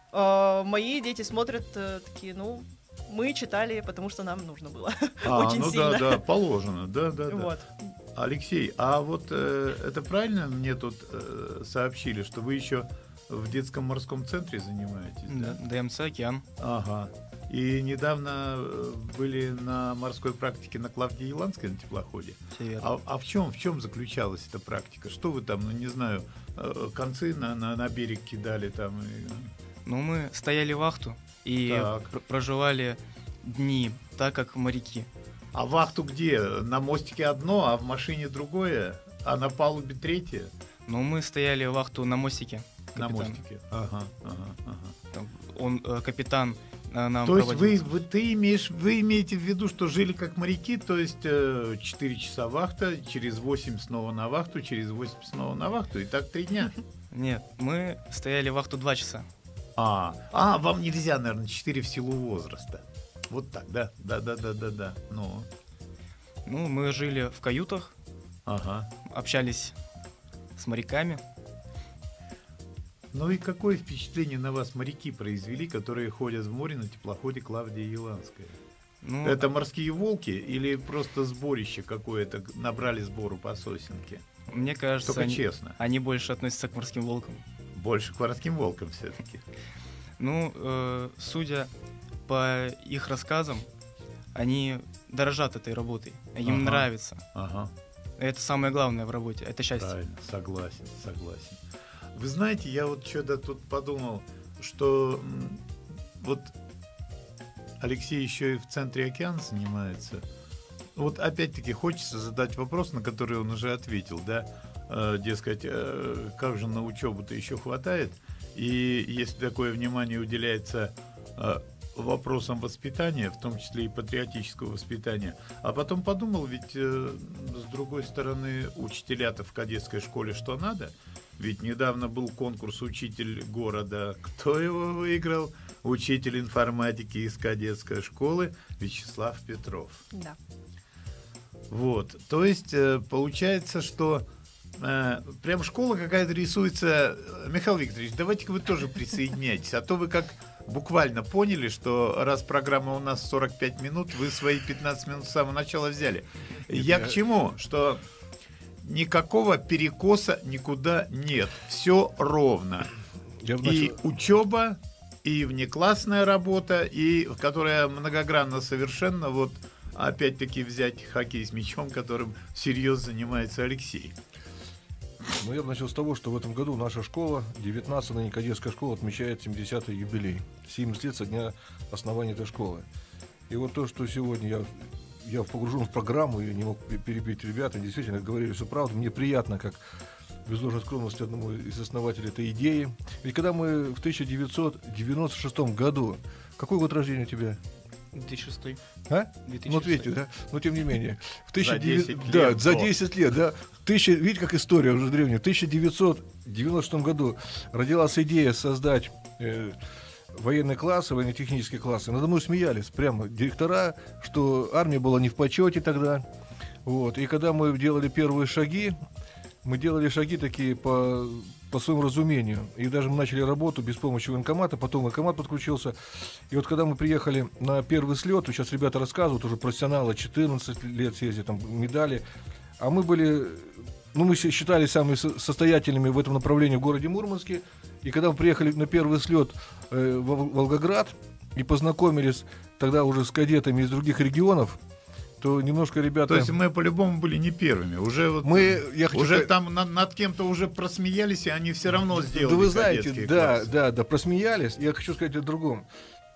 [SPEAKER 3] э, мои дети смотрят э, такие, ну, мы читали, потому что нам нужно было.
[SPEAKER 1] А,
[SPEAKER 3] Очень
[SPEAKER 1] ну
[SPEAKER 3] сильно.
[SPEAKER 1] да, да, положено, да, да, да.
[SPEAKER 3] Вот.
[SPEAKER 1] Алексей, а вот э, это правильно мне тут э, сообщили, что вы еще в детском морском центре занимаетесь, да?
[SPEAKER 4] Да, ДМЦ «Океан».
[SPEAKER 1] Ага. И недавно э, были на морской практике на Клавдии Еланской на теплоходе.
[SPEAKER 4] Все верно.
[SPEAKER 1] А, а в чем, в чем заключалась эта практика? Что вы там, ну не знаю, э, концы на, на, на берег кидали там? И...
[SPEAKER 4] Ну, мы стояли вахту и
[SPEAKER 1] Так.
[SPEAKER 4] пр- проживали дни так, как моряки.
[SPEAKER 1] А вахту где? На мостике одно, а в машине другое? А на палубе третье?
[SPEAKER 4] Но мы стояли вахту на мостике.
[SPEAKER 1] На
[SPEAKER 4] капитан.
[SPEAKER 1] мостике. Ага, ага, ага.
[SPEAKER 4] Там Он, э, капитан, э, нам
[SPEAKER 1] То есть вы,
[SPEAKER 4] проводил.
[SPEAKER 1] вы, ты имеешь, вы имеете в виду, что жили как моряки, то есть э, четыре часа вахта, через восемь снова на вахту, через восемь снова на вахту, и так три дня?
[SPEAKER 4] Нет, мы стояли вахту два часа.
[SPEAKER 1] А, а вам нельзя, наверное, четыре в силу возраста. Вот так, да? Да, да, да, да, да. Ну,
[SPEAKER 4] Ну, мы жили в каютах,
[SPEAKER 1] ага.
[SPEAKER 4] общались с моряками.
[SPEAKER 1] Ну и какое впечатление на вас моряки произвели, которые ходят в море на теплоходе Клавдия Еланская?
[SPEAKER 4] Ну,
[SPEAKER 1] Это морские волки или просто сборище какое-то, набрали сбору по сосенке?
[SPEAKER 4] мне кажется,
[SPEAKER 1] Только
[SPEAKER 4] они,
[SPEAKER 1] честно.
[SPEAKER 4] они больше относятся к морским волкам.
[SPEAKER 1] Больше к морским волкам все-таки.
[SPEAKER 4] Ну, э, судя по их рассказам, они дорожат этой работой, им
[SPEAKER 1] Ага.
[SPEAKER 4] нравится.
[SPEAKER 1] Ага.
[SPEAKER 4] Это самое главное в работе, это счастье.
[SPEAKER 1] Правильно, согласен, согласен. Вы знаете, я вот что-то тут подумал, что м, вот Алексей еще и в центре океана занимается. Вот опять-таки хочется задать вопрос, на который он уже ответил, да, Э, дескать, э, как же на учебу-то еще хватает, и если такое внимание уделяется э, вопросам воспитания, в том числе и патриотического воспитания. А потом подумал, ведь э, с другой стороны, учителя-то в кадетской школе что надо? Ведь недавно был конкурс «Учитель города». Кто его выиграл? Учитель информатики из кадетской школы Вячеслав Петров.
[SPEAKER 3] Да.
[SPEAKER 1] Вот, то есть э, получается, что э, прям школа какая-то рисуется. Михаил Викторович, давайте-ка вы тоже присоединяйтесь, а то вы как буквально поняли, что раз программа у нас сорок пять минут, вы свои пятнадцать минут с самого начала взяли. Я к чему? Что никакого перекоса никуда нет, все ровно.
[SPEAKER 2] Я
[SPEAKER 1] И
[SPEAKER 2] начал...
[SPEAKER 1] учеба, и внеклассная работа, и которая многогранна совершенно. Вот опять-таки взять хоккей с мячом, которым всерьез занимается Алексей.
[SPEAKER 2] Ну, я бы начал с того, что в этом году наша школа, девятнадцатая ныне кадетская школа, отмечает семидесятый юбилей. семьдесят лет со дня основания этой школы. И вот то, что сегодня я, я погружен в программу и не мог перебить ребят, они действительно говорили всю правду. Мне приятно, как без ложной скромности одному из основателей этой идеи. Ведь когда мы в тысяча девятьсот девяносто шестом году... Какой год рождения у тебя?
[SPEAKER 4] две тысячи шестой.
[SPEAKER 2] А?
[SPEAKER 4] две тысячи шестой.
[SPEAKER 2] Ну, вот видите, да? Но тем не менее. В
[SPEAKER 1] За десять лет
[SPEAKER 2] Да,
[SPEAKER 1] до.
[SPEAKER 2] за десять лет, да. Тысяча... Видите, как история уже древняя. В тысяча девятьсот девяносто шестом году родилась идея создать э, военные классы, военно-технические классы. Надо мной смеялись прямо директора, что армия была не в почете тогда. Вот. И когда мы делали первые шаги, мы делали шаги такие по... по своему разумению. И даже мы начали работу без помощи военкомата, потом военкомат подключился. И вот когда мы приехали на первый слет, сейчас ребята рассказывают, уже профессионалы, четырнадцать лет съездили, там медали. А мы были, ну мы считались самыми состоятельными в этом направлении в городе Мурманске. И когда мы приехали на первый слет э, в Волгоград и познакомились тогда уже с кадетами из других регионов, то немножко ребята...
[SPEAKER 1] То есть мы по-любому были не первыми. Уже, вот,
[SPEAKER 2] мы, я хочу
[SPEAKER 1] уже
[SPEAKER 2] сказать...
[SPEAKER 1] там над, над кем-то уже просмеялись, и они все равно сделали.
[SPEAKER 2] Да вы знаете,
[SPEAKER 1] кадетские
[SPEAKER 2] да,
[SPEAKER 1] классы.
[SPEAKER 2] да, да, просмеялись. Я хочу сказать о другом.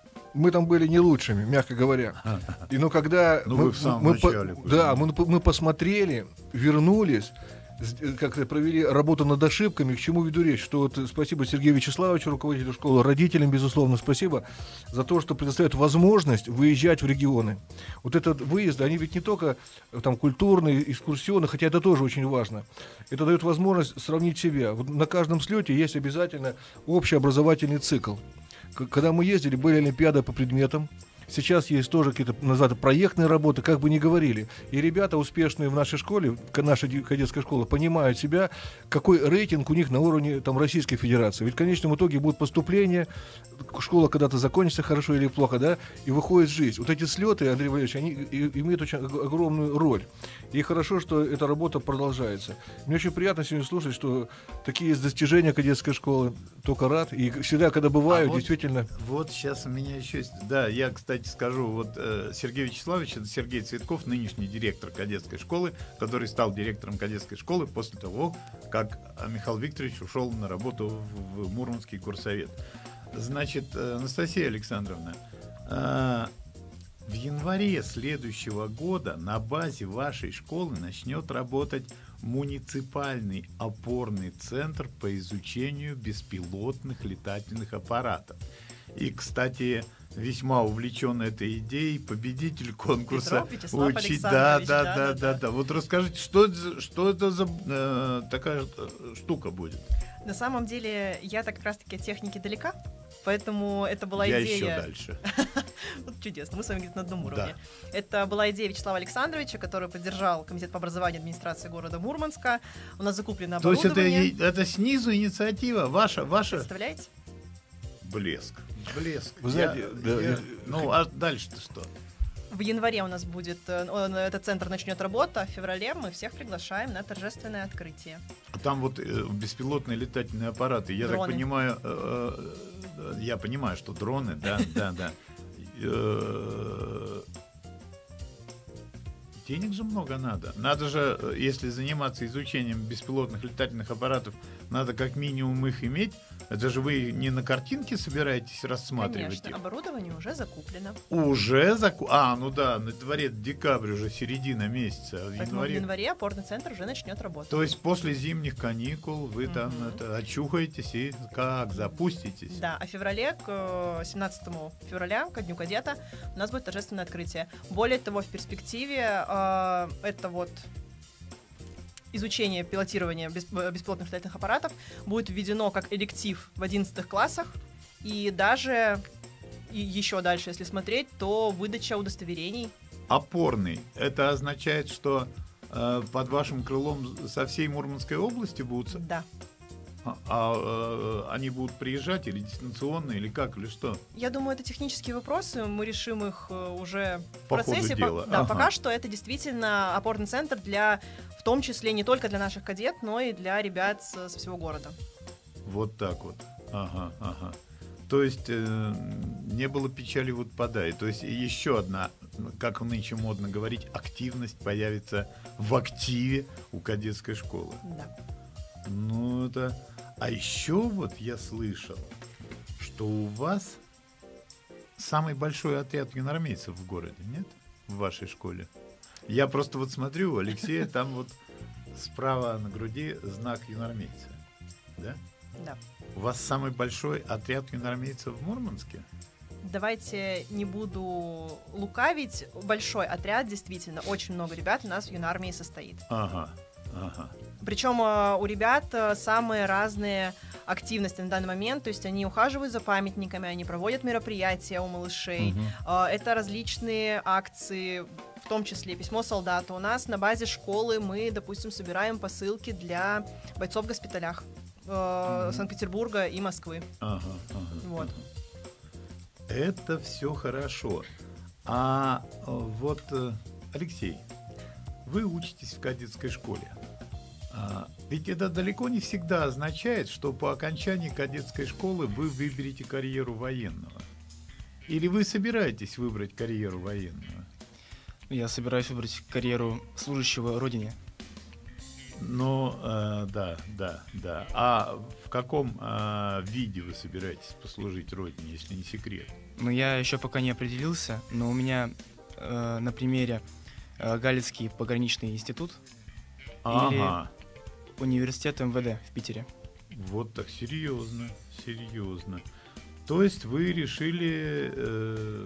[SPEAKER 2] Мы там были не лучшими, мягко говоря. И но когда
[SPEAKER 1] Ну,
[SPEAKER 2] мы,
[SPEAKER 1] вы в самом
[SPEAKER 2] мы
[SPEAKER 1] начале
[SPEAKER 2] по,
[SPEAKER 1] были.
[SPEAKER 2] да, мы, мы посмотрели, вернулись, как-то провели работу над ошибками. К чему веду речь? Что вот спасибо Сергею Вячеславовичу, руководителю школы, родителям, безусловно, спасибо за то, что предоставляют возможность выезжать в регионы. Вот этот выезд, они ведь не только там культурные, экскурсионные, хотя это тоже очень важно. Это дает возможность сравнить себя. Вот на каждом слете есть обязательно общеобразовательный цикл. Когда мы ездили, были олимпиады по предметам. Сейчас есть тоже какие-то, называют, проектные работы, как бы ни говорили. И ребята, успешные в нашей школе, наша кадетская школа, понимают себя, какой рейтинг у них на уровне там, Российской Федерации. Ведь в конечном итоге будет поступление, школа когда-то закончится хорошо или плохо, да, и выходит жизнь. Вот эти слеты, Андрей Валерьевич, они имеют очень огромную роль. И хорошо, что эта работа продолжается. Мне очень приятно сегодня слушать, что такие есть достижения кадетской школы. Только рад. И всегда, когда бываю,
[SPEAKER 1] А вот,
[SPEAKER 2] действительно...
[SPEAKER 1] Вот сейчас у меня еще есть... Да, я, кстати, скажу, вот э, Сергей Вячеславович, это Сергей Цветков, нынешний директор кадетской школы, который стал директором кадетской школы после того, как Михаил Викторович ушел на работу в, в Мурманский горсовет. Значит, э, Анастасия Александровна, э, в январе следующего года на базе вашей школы начнет работать муниципальный опорный центр по изучению беспилотных летательных аппаратов. И, кстати, весьма увлечен этой идеей победитель конкурса.
[SPEAKER 3] Петров Вячеслав
[SPEAKER 1] Учить. Да,
[SPEAKER 3] Александрович,
[SPEAKER 1] да,
[SPEAKER 3] да,
[SPEAKER 1] да,
[SPEAKER 3] да,
[SPEAKER 1] да,
[SPEAKER 3] да.
[SPEAKER 1] да. Вот расскажите, что, это- что это за э, такая э, штука будет?
[SPEAKER 3] На самом деле, я-то как раз-таки от техники далека, поэтому это была
[SPEAKER 1] Я
[SPEAKER 3] идея...
[SPEAKER 1] еще дальше.
[SPEAKER 3] Вот чудесно, мы с вами где-то на одном уровне.
[SPEAKER 1] Да.
[SPEAKER 3] Это была идея Вячеслава Александровича, который поддержал Комитет по образованию администрации города Мурманска. У нас закуплено
[SPEAKER 1] То есть это,
[SPEAKER 3] оборудование.
[SPEAKER 1] и- это снизу инициатива ваша, ваша?
[SPEAKER 3] Представляете?
[SPEAKER 1] Блеск. Блеск.
[SPEAKER 2] Вы знаете,
[SPEAKER 1] Я-
[SPEAKER 2] да,
[SPEAKER 1] я-
[SPEAKER 2] я-
[SPEAKER 1] ну, а дальше-то что?
[SPEAKER 3] В январе у нас будет, э, он- этот центр начнет работу, а в феврале мы всех приглашаем на торжественное открытие.
[SPEAKER 1] Там вот э, беспилотные летательные аппараты. Я
[SPEAKER 3] Дроны.
[SPEAKER 1] так понимаю, э, э, я понимаю, что дроны, да, да, да. Э, Денег же много надо. Надо же, э, если заниматься изучением беспилотных летательных аппаратов, надо как минимум их иметь Это же вы не на картинке собираетесь рассматривать?
[SPEAKER 3] Конечно, оборудование уже закуплено.
[SPEAKER 1] Уже закуплено? А, ну да, на дворе декабрь уже, середина месяца. А в
[SPEAKER 3] Поэтому
[SPEAKER 1] январе...
[SPEAKER 3] в январе опорный центр уже начнет работать.
[SPEAKER 1] То есть после зимних каникул вы
[SPEAKER 3] Мгм.
[SPEAKER 1] там это, очухаетесь и как, запуститесь?
[SPEAKER 3] Да, а в феврале, к семнадцатому февраля, ко Дню кадета, у нас будет торжественное открытие. Более того, в перспективе э, это вот изучение пилотирования бес- беспилотных летательных аппаратов будет введено как электив в одиннадцатых классах, и даже и еще дальше, если смотреть, то выдача удостоверений.
[SPEAKER 1] Опорный. Это означает, что э, под вашим крылом со всей Мурманской области будут... с-
[SPEAKER 3] Да.
[SPEAKER 1] А, а, э, они будут приезжать или дистанционно, или как, или что?
[SPEAKER 3] Я думаю, это технические вопросы, мы решим их э, уже в
[SPEAKER 1] По ходу
[SPEAKER 3] процессе. По-
[SPEAKER 1] дела.
[SPEAKER 3] Да,
[SPEAKER 1] Ага.
[SPEAKER 3] пока что это действительно опорный центр для, в том числе не только для наших кадет, но и для ребят с- со всего города.
[SPEAKER 1] Вот так вот. Ага, ага. То есть э, не было печали, вот подай. То есть еще одна, как нынче модно говорить, активность появится в активе у кадетской школы.
[SPEAKER 3] Да.
[SPEAKER 1] Ну это... А еще вот я слышал, что у вас самый большой отряд юноармейцев в городе, нет? В вашей школе. Я просто вот смотрю, у Алексея там вот справа на груди знак юноармейца. Да?
[SPEAKER 3] Да.
[SPEAKER 1] У вас самый большой отряд юноармейцев в Мурманске?
[SPEAKER 3] Давайте не буду лукавить. Большой отряд, действительно, очень много ребят у нас в юнармии состоит.
[SPEAKER 1] Ага, ага.
[SPEAKER 3] Причем э, у ребят э, самые разные активности на данный момент, то есть они ухаживают за памятниками, они проводят мероприятия у малышей,
[SPEAKER 1] Мгм.
[SPEAKER 3] Э, это различные акции, в том числе письмо солдата. У нас на базе школы мы, допустим, собираем посылки для бойцов в госпиталях э,
[SPEAKER 1] Мгм.
[SPEAKER 3] Санкт-Петербурга и Москвы.
[SPEAKER 1] Ага, ага,
[SPEAKER 3] Вот.
[SPEAKER 1] ага. Это все хорошо. А э, вот, э, Алексей, вы учитесь в кадетской школе. А, ведь это далеко не всегда означает, что по окончании кадетской школы вы выберете карьеру военного. Или вы собираетесь выбрать карьеру военного?
[SPEAKER 4] Я собираюсь выбрать карьеру служащего Родине.
[SPEAKER 1] Ну, э, да, да, да. А в каком э, виде вы собираетесь послужить Родине, если не секрет?
[SPEAKER 4] Но я еще пока не определился, но у меня э, на примере э, Галицкий пограничный институт,
[SPEAKER 1] Ага.
[SPEAKER 4] университет эм вэ дэ в Питере.
[SPEAKER 1] Вот так, серьезно, серьезно. То есть вы решили э,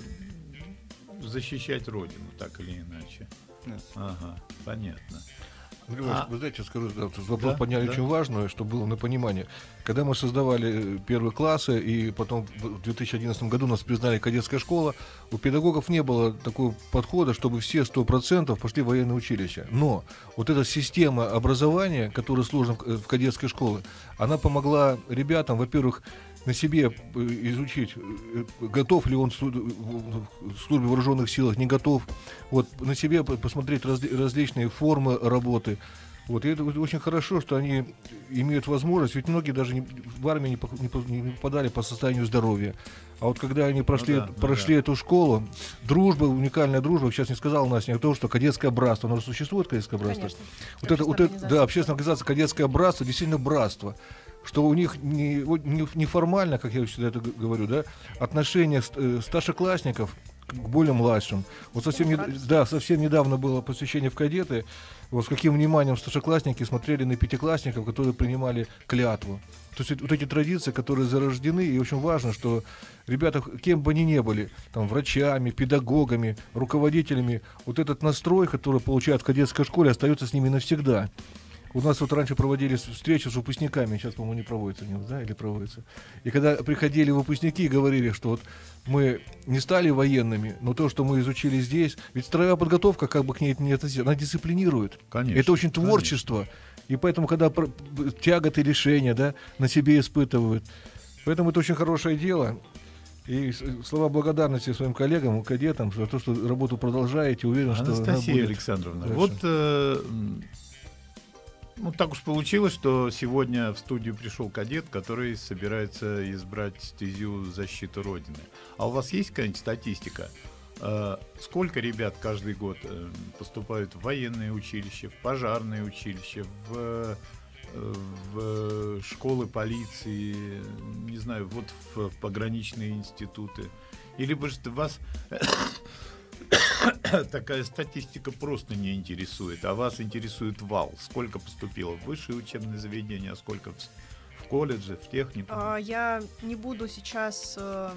[SPEAKER 1] защищать Родину, так или иначе?
[SPEAKER 4] Да.
[SPEAKER 1] Ага, понятно.
[SPEAKER 2] Андрей Иванович,
[SPEAKER 1] А-
[SPEAKER 2] вы знаете, скажу, да, вот вопрос
[SPEAKER 1] Да,
[SPEAKER 2] подняли
[SPEAKER 1] да.
[SPEAKER 2] очень важный, чтобы было на понимание. Когда мы создавали первые классы, и потом в две тысячи одиннадцатом году нас признали кадетская школа, у педагогов не было такого подхода, чтобы все сто процентов пошли в военное училище. Но вот эта система образования, которая сложена в в кадетской школе, она помогла ребятам, во-первых, на себе э, изучить, э, готов ли он в слу- в службе в вооруженных силах, не готов. Вот на себе по- посмотреть разли- различные формы работы. Вот, и это вот очень хорошо, что они имеют возможность, ведь многие даже не- в армии не, пох- не по- не попадали по состоянию здоровья. А вот когда они прошли,
[SPEAKER 1] да, ну
[SPEAKER 2] прошли
[SPEAKER 1] да.
[SPEAKER 2] эту школу, дружба, уникальная дружба, сейчас не сказал Настя, о том, что кадетское братство, оно же существует, кадетское братство?
[SPEAKER 3] Конечно.
[SPEAKER 2] Вот это, вот это,
[SPEAKER 3] Общественная
[SPEAKER 2] да,
[SPEAKER 3] организация.
[SPEAKER 2] общественная организация «Кадетское братство», действительно братство, что у них не, вот не- неформально, как я всегда это г- говорю, да, отношение ст- э, старшеклассников к более младшим. Вот совсем, не-
[SPEAKER 3] Демократия.
[SPEAKER 2] да, совсем недавно было посвящение в кадеты, вот с каким вниманием старшеклассники смотрели на пятиклассников, которые принимали клятву. То есть вот эти традиции, которые зарождены, и очень важно, что ребята, кем бы они ни были, там, врачами, педагогами, руководителями, вот этот настрой, который получают в кадетской школе, остается с ними навсегда. У нас вот раньше проводились встречи с выпускниками, сейчас, по-моему, не проводятся, не, да, или проводятся. И когда приходили выпускники и говорили, что вот мы не стали военными, но то, что мы изучили здесь, ведь строевая подготовка, как бы к ней не относиться, она дисциплинирует.
[SPEAKER 1] Конечно.
[SPEAKER 2] Это очень творчество. И поэтому, когда про- б- тяготы решения, да, на себе испытывают. Поэтому это очень хорошее дело. И с- слова благодарности своим коллегам, кадетам за то, что работу продолжаете. Уверен, что она
[SPEAKER 1] Анастасия
[SPEAKER 2] будет
[SPEAKER 1] Александровна,
[SPEAKER 2] дальше.
[SPEAKER 1] вот э, м, ну, так уж получилось, что сегодня в студию пришел кадет, который собирается избрать стезю защиты Родины. А у вас есть какая-нибудь статистика? Э, сколько ребят каждый год э, поступают в военное училище, в пожарное училище, в в школы полиции, не знаю, вот в пограничные институты? Или бы вас такая статистика просто не интересует, а вас интересует вал? Сколько поступило в высшие учебные заведения, а сколько в, в колледже, в техникуме?
[SPEAKER 3] А, я не буду сейчас,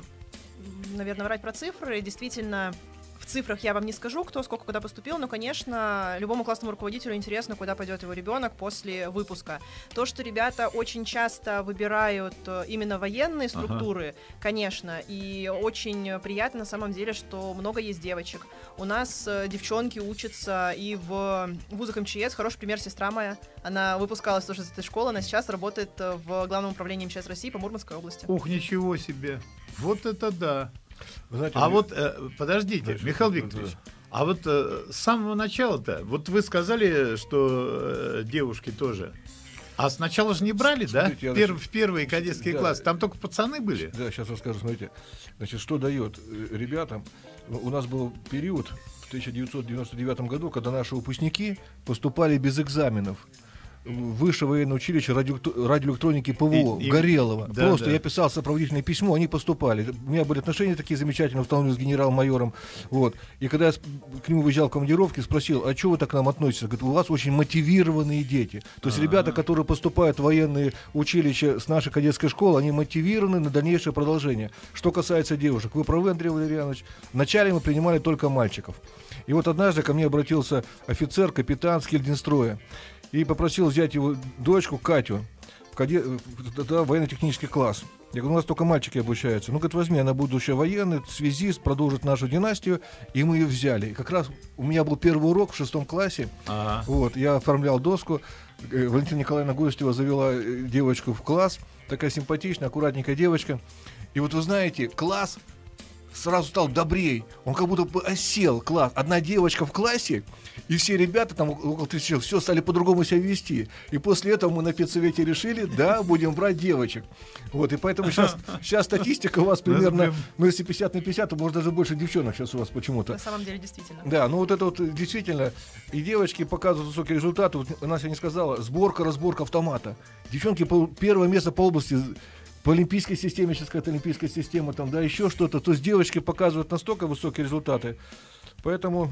[SPEAKER 3] наверное, врать про цифры. Действительно, в цифрах я вам не скажу, кто сколько куда поступил, но, конечно, любому классному руководителю интересно, куда пойдет его ребенок после выпуска. То, что ребята очень часто выбирают именно военные структуры, ага. конечно, и очень приятно на самом деле, что много есть девочек. У нас девчонки учатся и в вузах эм че эс. Хороший пример — сестра моя. Она выпускалась тоже из этой школы, она сейчас работает в Главном управлении эм че эс России по Мурманской области.
[SPEAKER 1] Ух, ничего себе! Вот это да!
[SPEAKER 2] Знаете,
[SPEAKER 1] а
[SPEAKER 2] мне...
[SPEAKER 1] вот, э, подождите, Дальше, Михаил Викторович, да. а вот э, с самого начала-то, вот вы сказали, что э, девушки тоже, а сначала же не брали, смотрите, да, Пер, начал... в первые кадетские да. классы, там только пацаны были?
[SPEAKER 2] Да, сейчас расскажу, смотрите, значит, что дает ребятам, у нас был период в тысяча девятьсот девяносто девятом году, когда наши выпускники поступали без экзаменов. Высшее военное училище радио, радиоэлектроники ПВО и, и, Горелого. Да, Просто да. я писал сопроводительное письмо, они поступали. У меня были отношения такие замечательные, в том с генерал-майором. Вот. И когда я к нему выезжал в командировке, спросил, а что вы так к нам относитесь? Говорит, у вас очень мотивированные дети. То есть А-а-а. ребята, которые поступают в военные училища с нашей кадетской школы, они мотивированы на дальнейшее продолжение. Что касается девушек, вы правы, Андрей Валерьянович, вначале мы принимали только мальчиков. И вот однажды ко мне обратился офицер, капитан с Кельдинстроя, и попросил взять его дочку Катю в, каде... в военно-технический класс. Я говорю, у нас только мальчики обучаются. Ну, говорит, возьми, она будущая военный, связист, продолжит нашу династию. И мы ее взяли. И как раз у меня был первый урок в шестом классе. Ага. Вот, я оформлял доску. Валентина Николаевна Гостева завела девочку в класс. Такая симпатичная, аккуратненькая девочка. И вот вы знаете, класс сразу стал добрей. Он как будто бы осел, класс. Одна девочка в классе, и все ребята, там около тысячи, все стали по-другому себя вести. И после этого мы на педсовете решили, да, будем брать девочек. Вот, и поэтому сейчас, сейчас статистика у вас примерно, ну, если пятьдесят на пятьдесят, то может даже больше девчонок сейчас у вас почему-то.
[SPEAKER 3] На самом деле, действительно.
[SPEAKER 2] Да, ну вот это вот действительно, и девочки показывают высокие результаты. Вот у нас, я не сказала, сборка, разборка автомата. Девчонки первое место по области. По олимпийской системе, сейчас какая-то олимпийская система, там, да, еще что-то. То есть девочки показывают настолько высокие результаты. Поэтому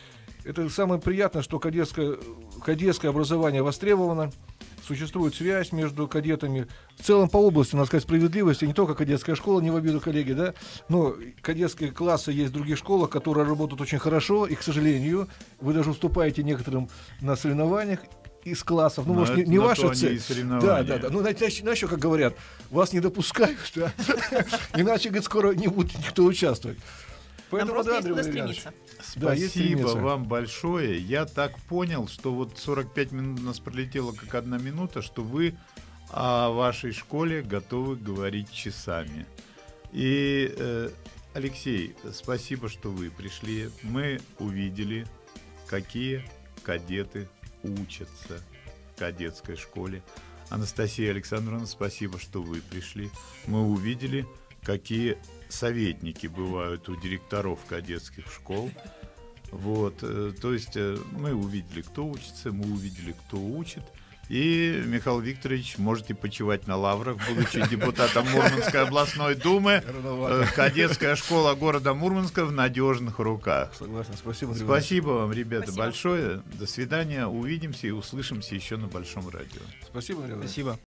[SPEAKER 2] это самое приятное, что кадетское, кадетское образование востребовано. Существует связь между кадетами. В целом по области, надо сказать, справедливости. Не только кадетская школа, не в обиду коллеги, да, но кадетские классы есть в других школах, которые работают очень хорошо. И, к сожалению, вы даже уступаете некоторым на соревнованиях из классов, ну, но может, не, не ваша цель. Да, да, да. Ну, иначе, иначе, как говорят, вас не допускают, да? Иначе, говорит, скоро не будет никто участвовать.
[SPEAKER 3] Поэтому, да, Андрей Валерьянович.
[SPEAKER 1] Спасибо вам большое. Я так понял, что вот сорок пять минут у нас пролетело как одна минута, что вы о вашей школе готовы говорить часами. И, э, Алексей, спасибо, что вы пришли. Мы увидели, какие кадеты учатся в кадетской школе. Анастасия Александровна, спасибо, что вы пришли. Мы увидели, какие советники бывают у директоров кадетских школ. Вот, то есть мы увидели, кто учится, мы увидели, кто учит. И, Михаил Викторович, можете почивать на лаврах, будучи депутатом Мурманской областной думы. Кадетская школа города Мурманска в надежных руках.
[SPEAKER 2] Согласен, спасибо.
[SPEAKER 1] Спасибо вам, ребята, спасибо. Большое. До свидания, увидимся и услышимся еще на Большом радио.
[SPEAKER 2] Спасибо, Андрей.
[SPEAKER 4] Спасибо.